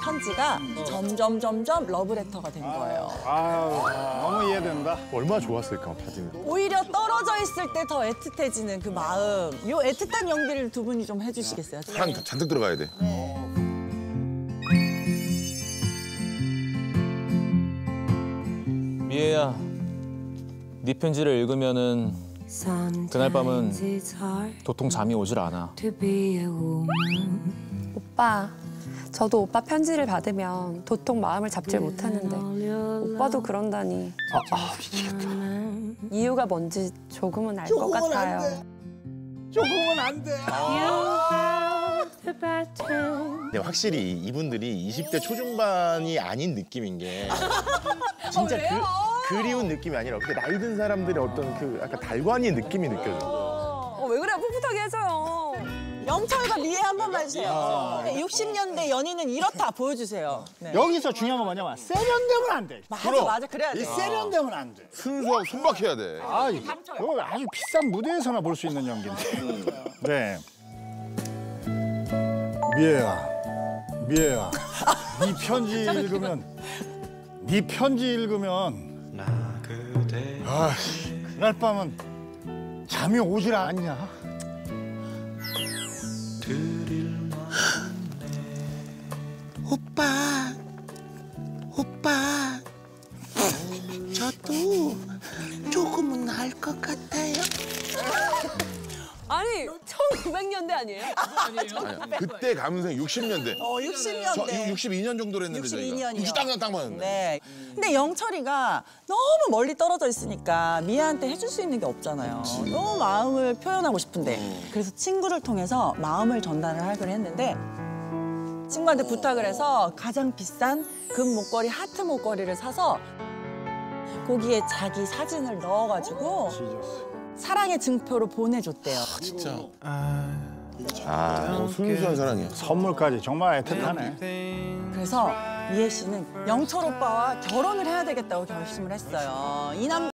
편지가 점점 러브레터가 된 거예요. 아, 너무 이해된다. 얼마나 좋았을까, 받으면. 오히려 떨어져 있을 때 더 애틋해지는 그 마음. 요 애틋한 연기를 두 분이 좀 해주시겠어요? 사랑 잔뜩 들어가야 돼. 미애야, 네 편지를 읽으면은 그날 밤은 도통 잠이 오질 않아. 오빠, 저도 오빠 편지를 받으면 도통 마음을 잡질 못하는데 오빠도 그런다니. 미치겠다. 이유가 뭔지 조금은 알 것 같아요. 조금은 안 돼. 근데 확실히 이분들이 20대 초중반이 아닌 느낌인 게 진짜 그리운 느낌이 아니라 그렇게 나이 든 사람들의 어떤 그 약간 달관의 느낌이 느껴져. 왜 그래? 풋풋하게 해줘요. 영철과 미애 한 번만 해주세요. 60년대 연인은 이렇다 보여주세요. 네. 여기서 중요한 건 뭐냐면 세련되면 안 돼. 맞아 그래야 이 돼. 세련되면 안 돼. 순수하고 순박해야 돼. 아, 이거 아주 비싼 무대에서나 볼 수 있는 연기인데. 네. 미애야, 네 편지 읽으면 아, 그날 밤은 잠이 오질 않냐? 오빠, 저도 조금은 알 것 같아요. 아니, 1900년대 아니에요? 아니, 그때 감성 60년대. 60년대. 62년 정도로 했는데 62년이요. 60 딱 맞았네. 네. 근데 영철이가 너무 멀리 떨어져 있으니까 미애한테 해줄 수 있는 게 없잖아요. 너무 마음을 표현하고 싶은데. 그래서 친구를 통해서 마음을 전달을 하기로 했는데 친구한테 부탁을 해서 가장 비싼 금 목걸이, 하트 목걸이를 사서 거기에 자기 사진을 넣어가지고 사랑의 증표로 보내줬대요. 진짜. 순수한 사랑이야. 선물까지 정말 애틋하네. 그래서 미애 씨는 영철 오빠와 결혼을 해야 되겠다고 결심을 했어요. 이